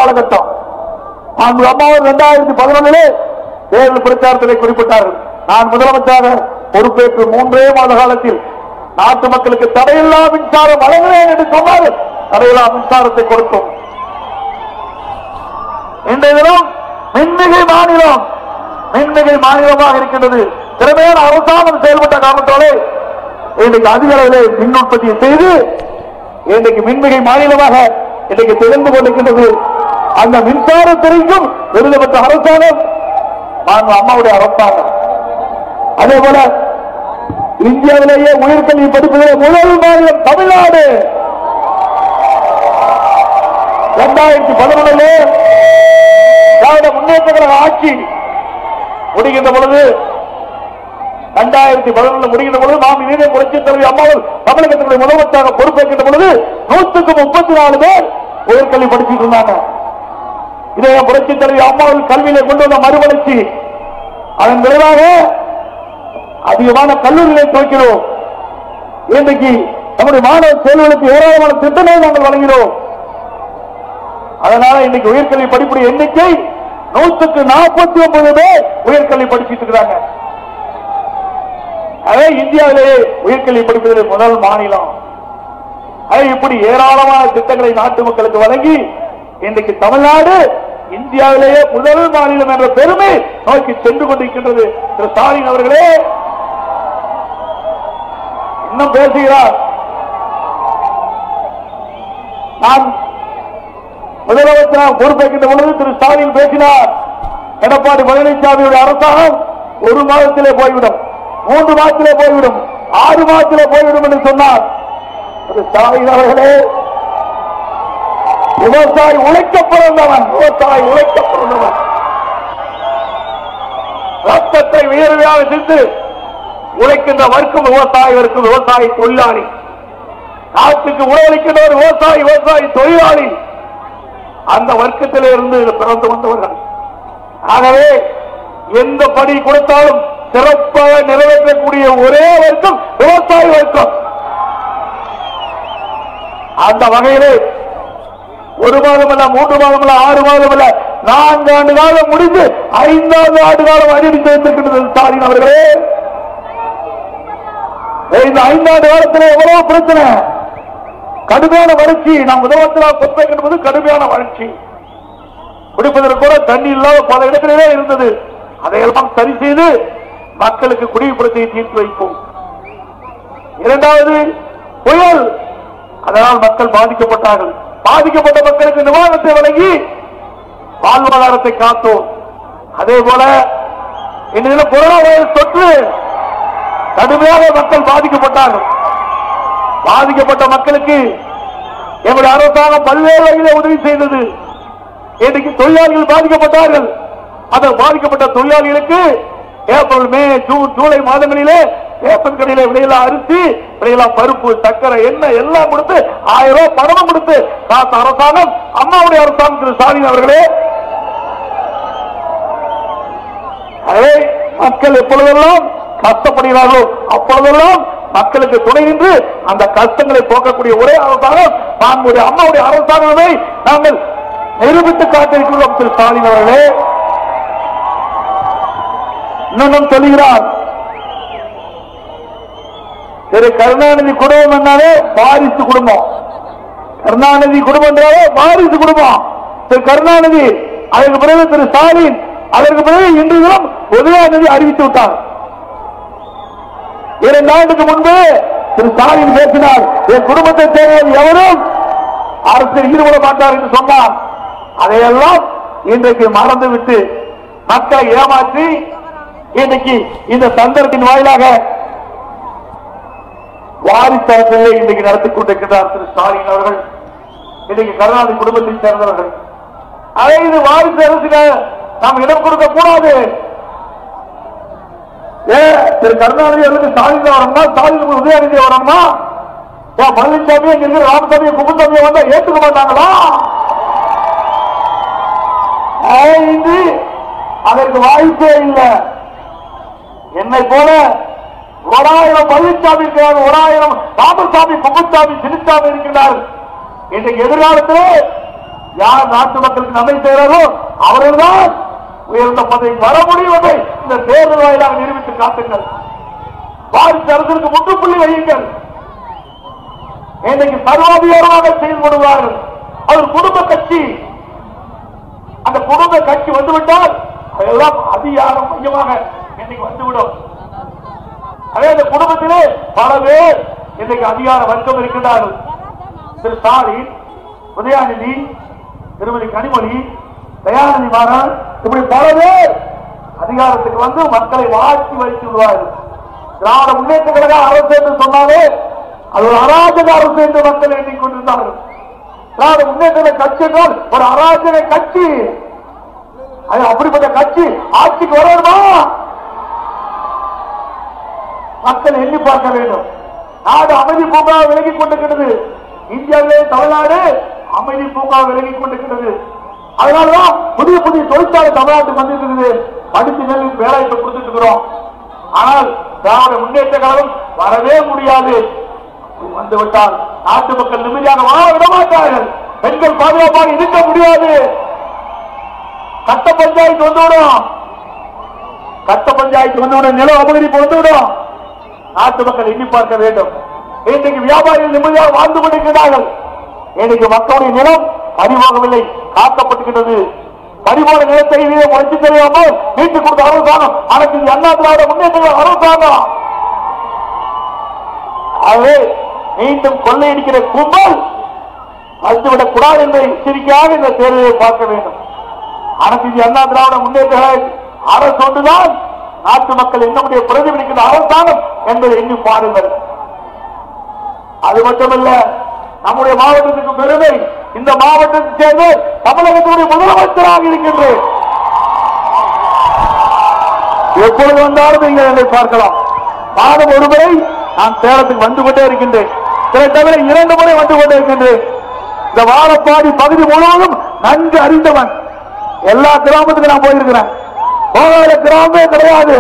காலகட்டம். அம்மாவும் 2011 தேர்தல் பிரச்சாரத்திலே குறிப்பிட்டார்கள், நான் முதலமைச்சராக பொறுப்பேற்று 3 மாத காலத்தில் நாட்டு மக்களுக்கு தடையில்லா மின்சாரம் வழங்குவேன் என்று சொன்னார். தடையில்லா மின்சாரத்தை கொடுத்தோம். இன்றைய தினம் மின்மிகை மாநிலம், மின்மிகை மாநிலமாக இருக்கின்றது. திறமையான அரசாங்கம் செயல்பட்ட காரணத்தாலே இன்றைக்கு அதிக அளவில் மின் உற்பத்தியை செய்து இன்றைக்கு மின்மிகை மாநிலமாக இன்றைக்கு திகழ்ந்து கொண்டிருக்கின்றது. அந்த மின்சாரத்துறைக்கும் விருது பெற்ற அரசாங்கம் அம்மாவுடைய அரசாங்கம். அதே போல இந்தியாவிலேயே உயர்கல்வி படிப்பதில் முதல் மாநிலம் தமிழ்நாடு. 2011 திராவிட முன்னேற்ற கழக ஆட்சி முடிகின்ற பொழுது, 2011 முடிகின்ற பொழுது மாமி வீரன் புரட்சித் தலைவி அம்மாவும் தமிழகத்தினுடைய முதலமைச்சராக பொறுப்பேற்கின்ற பொழுது 134 பேர் உயர்கல்வி படிச்சுட்டு இருந்தாங்க. இதே புரட்சித் தலைவி அம்மாவில் கல்வியிலே கொண்டு வந்த மறுமலர்ச்சி, அதன் விளைவாக அதிகமான கல்லூரிகளை துவக்கிறோம். இன்றைக்கு நம்முடைய மாணவ செல்வங்களுக்கு ஏராளமான திட்டங்களை நாங்கள் வழங்கினோம். அதனால இன்னைக்கு உயர்கல்வி படிப்புடைய எண்ணிக்கை 149 பேர் உயர்கல்வி படிச்சுட்டு இருக்கிறாங்க. அதே இந்தியாவிலேயே உயர்கல்வி படிப்பதில் முதல் மாநிலம். இப்படி ஏராளமான திட்டங்களை நாட்டு மக்களுக்கு வழங்கி இன்றைக்கு தமிழ்நாடு இந்தியாவிலேயே முதல் மாநிலம் என்ற பெருமை நோக்கி சென்று கொண்டிருக்கின்றது. திரு ஸ்டாலின் அவர்களே இன்னும் பேசுகிறார். நான் முதலமைச்சராக பொறுப்பேற்கின்ற பொழுது திரு ஸ்டாலின் பேசினார், எடப்பாடி பழனிசாமியுடைய அரசாங்கம் 1 மாதத்திலே போய்விடும், 3 மாதத்திலே போய்விடும், 6 மாதத்திலே போய்விடும் என்று சொன்னார். திரு ஸ்டாலின் அவர்களே, விவசாயி உழைக்கப்படுவன், விவசாயி உழைக்கப்படுவன், ரத்தத்தை உயர்வையாக சென்று உழைக்கின்ற வர்க்கம் விவசாயி வர்க்கம், விவசாயி தொழிலாளி, நாட்டுக்கு உணவளிக்கின்ற விவசாயி, விவசாயி தொழிலாளி, அந்த வர்க்கத்திலே இருந்து பிறந்து வந்தவர்கள். ஆகவே எந்த பணி கொடுத்தாலும் சிறப்பாக நிறைவேற்றக்கூடிய ஒரே வர்க்கம் விவசாய வர்க்கம். அந்த வகையிலே 1 மாதம் அல்ல, 3 மாதம் அல்ல, 6 மாதம் அல்ல, 4 ஆண்டு காலம் முடிந்து 5வது ஆண்டு காலம் அறிவித்து வைத்திருக்கின்றது ஸ்டாலின் அவர்களே. இந்த 5 ஆண்டு காலத்தில் எவ்வளவு பிரச்சனை, கடுமையான வறட்சி. நாம் முதலமைச்சராக பொறுப்பேற்கின்ற போது கடுமையான வறட்சி, குடிப்பதற்கு கூட தண்ணி இல்லாத பல இடங்களிலே இருந்தது. அதையெல்லாம் சரி செய்து மக்களுக்கு குடியுரிமை தீர்த்து வைப்போம். 2வது புயல், அதனால் மக்கள் பாதிக்கப்பட்டார்கள். பாதிக்கப்பட்ட மக்களுக்கு நிவாரணத்தை வழங்கி வாழ்வாதாரத்தை காத்தோம். அதே போல இன்றைய கொரோனா வைரஸ் தொற்று கடுமையாக மக்கள் பாதிக்கப்பட்டார்கள். பாதிக்கப்பட்ட மக்களுக்கு எங்களுடைய அரசாங்கம் பல்வேறு வகையிலே உதவி செய்தது. இன்றைக்கு தொழிலாளிகள் பாதிக்கப்பட்டார்கள். அந்த பாதிக்கப்பட்ட தொழிலாளிகளுக்கு ஏப்ரல், மே, ஜூன், ஜூலை மாதங்களிலே ரேஷன் கடையில விலையெல்லாம் அரிசி, விலையெல்லாம் பருப்பு, சக்கரை, எண்ணெய் எல்லாம் கொடுத்து 1000 ரூபாய் பணமும் கொடுத்து காத்த அரசாங்கம் அம்மாவுடைய அரசாங்கம். திரு ஸ்டாலின் அவர்களே, மக்கள் எப்பொழுதெல்லாம் கஷ்டப்படுகிறார்களோ அப்பொழுதெல்லாம் மக்களுக்கு துணை நின்று அந்த கஷ்டங்களை போக்கக்கூடிய ஒரே அரசாங்கம் நம்முடைய அம்மாவுடைய அரசாங்கமே நாங்கள் நிரூபித்து காட்டியிருக்கிறோம். திரு ஸ்டாலின் அவர்களே இன்னும் சொல்லுகிறார், திரு கருணாநிதி குடும்பம் என்னாலே வாரிசு குடும்பம், கருணாநிதி குடும்பம் என்றாலே வாரிசு குடும்பம். திரு கருணாநிதி, அதற்கு பிறகு திரு ஸ்டாலின், அதற்கு பிறகு இன்று தினம் உதயநிதி அறிவித்து விட்டார். 2 ஆண்டுக்கு முன்பு திரு ஸ்டாலின் பேசினார், என் குடும்பத்தை சேர்ந்த எவரும் அரசியல் ஈடுபட மாட்டார் என்று சொன்னார். அதையெல்லாம் இன்றைக்கு மறந்துவிட்டு மக்களை ஏமாற்றி இன்றைக்கு இந்த தந்திரத்தின் வாயிலாக வாரிசு அரசியலை இன்றைக்கு நடத்திக் கொண்டிருக்கிறார் திரு ஸ்டாலின் அவர்கள். இன்றைக்கு கருணாநிதி குடும்பத்தை சேர்ந்தவர்கள். அதை இது வாரிசு அரசுக்கு நாம் இடம் கொடுக்க கூடாது. திரு கருணாநிதி அவர்களுக்கு ஸ்டாலின் வரணுமா, ஸ்டாலின் உதயநிதி வரணுமா, பழனிசாமி இங்க ராமசாமி குப்புசாமி வந்தா ஏற்றுக்க மாட்டாங்களா? அதற்கு வாய்ப்பே இல்லை. என்னை போல 1000 பழனிசாமி இருக்கிறார், 1000 ராமசாமி குப்புசாமி சின்னசாமி இருக்கிறார். இன்றைக்கு எதிர்காலத்தில் யார் நாட்டு மக்களுக்கு நன்மை செய்கிறாரோ அவர்கள்தான் உயர்ந்த பதவிக்கு வர முடியும் என்பதை இந்த தேர்தல் வாயிலாக நிரூபித்து காட்டுங்கள். வாரிசு அரசுக்கு முற்றுப்புள்ளி வையுங்கள். இன்றைக்கு சர்வாதிகாரமாக செயல்படுவார்கள். அவர் குடும்ப கட்சி. அந்த குடும்ப கட்சி வந்துவிட்டால் அதெல்லாம் அதிகாரம் மையமாக இன்னைக்கு வந்துவிடும். அதே அந்த குடும்பத்திலே பல பேர் இன்றைக்கு அதிகார வர்க்கம் இருக்கின்றார்கள். திரு ஸ்டாலின், உதயாநிதி, திருமதி கனிமொழி, தயாநிதி மாறன், இப்படி பல பேர் அதிகாரத்துக்கு வந்து மக்களை வாழ்த்தி வைத்து விடுவார்கள். திராவிட முன்னேற்ற கழக அரசு என்று சொன்னாலே அது ஒரு அராஜக அரசு என்று மக்கள் எண்ணிக்கொண்டிருந்தார்கள். திராவிட முன்னேற்ற கட்சி என்றால் ஒரு அராஜக கட்சி. அது அப்படிப்பட்ட கட்சி ஆட்சிக்கு வரணுமா? மக்கள் எண்ணி பார்க்க வேண்டும். நாடு அமைதி பூங்கா விலகிக் கொண்டிருக்கிறது. இந்தியாவிலே தமிழ்நாடு அமைதி பூங்கா விலகிக் கொண்டிருக்கிறது. அதனாலதான் புதிய புதிய தொழிற்சாலை தமிழ்நாட்டுக்கு வந்திருக்கிறது. படித்து நெல்லுக்கு வேலைக்கு கொடுத்துட்டு இருக்கிறோம். ஆனால் திராவிட முன்னேற்ற கழகம் வரவே முடியாது. வந்துவிட்டால் நாட்டு மக்கள் நிம்மதியாக வாழ விட மாட்டார்கள். பெண்கள் பாதுகாப்பாக இருக்க முடியாது. கட்ட பஞ்சாயத்து வந்துவிடும். கட்ட பஞ்சாயத்து வந்துவிடும். நில அபகரிப்பு வந்துவிடும். நாட்டு மக்கள் எண்ணி பார்க்க வேண்டும். இன்றைக்கு வியாபாரிகள் நிம்மதியாக வாழ்ந்து கொண்டிருக்கிறார்கள். இன்றைக்கு மக்களுடைய நிலம் பறிபோகவில்லை, காக்கப்பட்டுகின்றது. பறிபோன நிலத்தை முயற்சி தெரியாமல் மீட்டுக் கொடுத்த அரசாங்கம் அனைத்து அண்ணா திராவிட முன்னேற்ற அரசாங்கம். ஆகவே மீண்டும் கொள்ளையடிக்கிற கும்பல் வந்துவிடக் கூடாது என்ற எச்சரிக்கையாக இந்த தேர்தலை பார்க்க வேண்டும். அனைத்து அண்ணா திராவிட முன்னேற்ற அரசு ஒன்றுதான் நாட்டு மக்கள் என்னுடைய பிரதிபலிக்கின்ற அரசாங்கம் என்பதை எண்ணி பாருங்கள். அது மட்டுமல்ல, நம்முடைய மாவட்டத்துக்கு பெருமை. இந்த மாவட்டத்தை சேர்ந்து தமிழகத்துடைய முதலமைச்சராக இருக்கின்றேன். எப்பொழுது வந்தாலும் நீங்கள் என்னை பார்க்கலாம். மாதம் ஒரு முறை நான் சேலத்துக்கு வந்து கொண்டே இருக்கின்றேன். சில தவிர 2 முறை வந்து கொண்டே இருக்கின்றேன். இந்த வாழப்பாடி பகுதி முழுவதும் நன்கு அறிந்தவன். எல்லா கிராமத்துக்கும் நான் போயிருக்கிறேன். போகாத கிராமமே கிடையாது.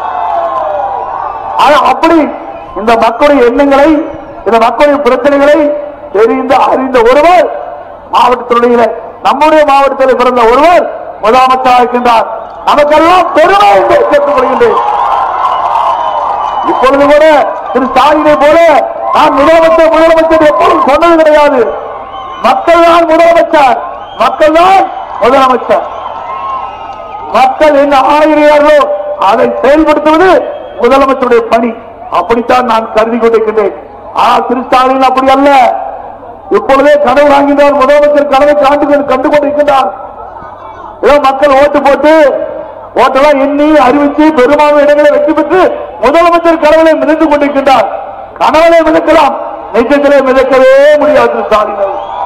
அப்படி இந்த மக்களுடைய எண்ணங்களை, இந்த மக்களுடைய பிரச்சனைகளை தெரிந்து அறிந்த ஒருவர் மாவட்டத்தினுடைய, நம்முடைய மாவட்டத்தில் பிறந்த ஒருவர் முதலமைச்சராக இருக்கின்றார். நமக்கெல்லாம் பெருமை என்று கேட்டுக்கொள்கின்றேன். இப்பொழுது கூட திரு ஸ்டாலினை போல நான் முதலமைச்சர் எப்பொழுதும் சொன்னது கிடையாது. மக்கள் தான் முதலமைச்சர், மக்கள் தான் முதலமைச்சர். மக்கள் என்ன ஆகிறார்களோ அதை செயல்படுத்துவது முதலமைச்சருடைய பணி. அப்படித்தான் நான் கருதி கொண்டிருக்கின்றேன். ஆனால் திரு ஸ்டாலின் அப்படி அல்ல. இப்பொழுதே கனவு வாங்கினார். முதலமைச்சர் கனவை கண்டு கொண்டிருக்கின்றார். ஏதோ மக்கள் ஓட்டு போட்டு ஓட்டெல்லாம் எண்ணி அறிவித்து பெரும்பான்மை இடங்களை வெற்றி பெற்று முதலமைச்சர் கனவுகளை மிதந்து கொண்டிருக்கின்றார். கனவுகளை மிதக்கலாம், நிஜத்திலே மிதக்கவே முடியாது. திரு ஸ்டாலின்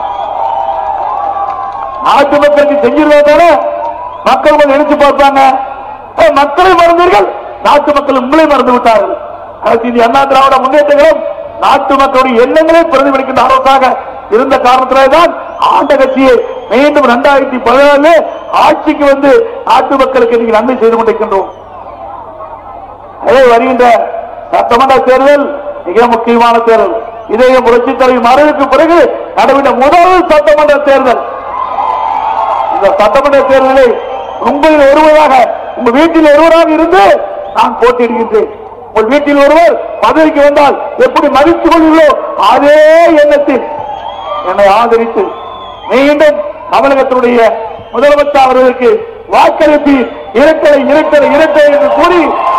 நாட்டு மக்களுக்கு செஞ்சிருவதால மக்கள் கொஞ்சம் நினைச்சு பார்ப்பாங்க. மக்களை மறந்தீர்கள், நாட்டு மக்கள் உங்களை மறந்து விட்டார்கள். இந்திய அண்ணா திராவிட முன்னேற்றங்களும் நாட்டு மக்களுடைய எண்ணங்களை பிரதிபலிக்கின்ற அரசாக இருந்த காரணத்தில்தான் ஆண்ட கட்சியை மீண்டும் 2014 ஆட்சிக்கு வந்து நாட்டு மக்களுக்கு இன்னைக்கு நன்மை செய்து கொண்டிருக்கின்றோம். அதே வருகின்ற சட்டமன்ற தேர்தல் மிக முக்கியமான தேர்தல். இதே புரட்சித் தலைவர் மறைவுக்கு பிறகு நடைபெற்ற முதல் சட்டமன்ற தேர்தல். இந்த சட்டமன்ற தேர்தலில் உங்களில் ஒருவராக, உங்க வீட்டில் ஒருவராக இருந்து நான் போட்டியிடுகின்றேன். உங்கள் வீட்டில் ஒருவர் பதவிக்கு வந்தால் எப்படி மதித்துக் கொள்கிறோ அதே எண்ணத்தில் என்னை ஆதரித்து மீண்டும் தமிழகத்தினுடைய முதலமைச்சர் அவர்களுக்கு வாக்களிப்பு இரட்டை இரட்டை இரட்டை என்று கூறி,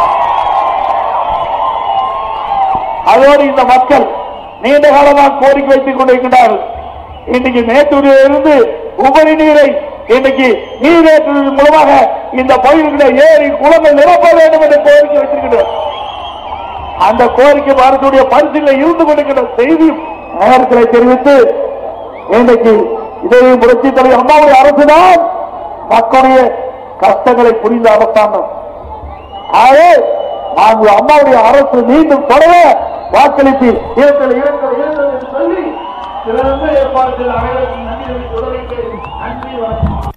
அதோடு இந்த மக்கள் நீண்ட காலமாக கோரிக்கை வைத்துக் கொண்டிருக்கிறார்கள். இன்றைக்கு மேட்டூரிலிருந்து உபரி நீரை இன்றைக்கு நீரேற்றுவதன் மூலமாக இந்த பகுதியில் ஏரி குளங்கள் நிரப்ப வேண்டும் என்று கோரிக்கை வைத்திருக்கிறார். அந்த கோரிக்கை அரசுடைய பரிசீலனை இருந்து கொண்டிருக்கிற செய்தியும் நேரத்தில் தெரிவித்து, இன்றைக்கு இதையும் புரட்சித் தலைவர் அம்மாவுடைய அரசுதான் மக்களுடைய கஷ்டங்களை புரிந்த அரசாங்கம். ஆகவே நாங்கள் அம்மாவுடைய அரசு மீண்டும் தொடர வாக்களித்து இரட்டல் இரட்டல் இரட்டல் என்று சொல்லி ஏற்பாடு அனைவருக்கும் நன்றி.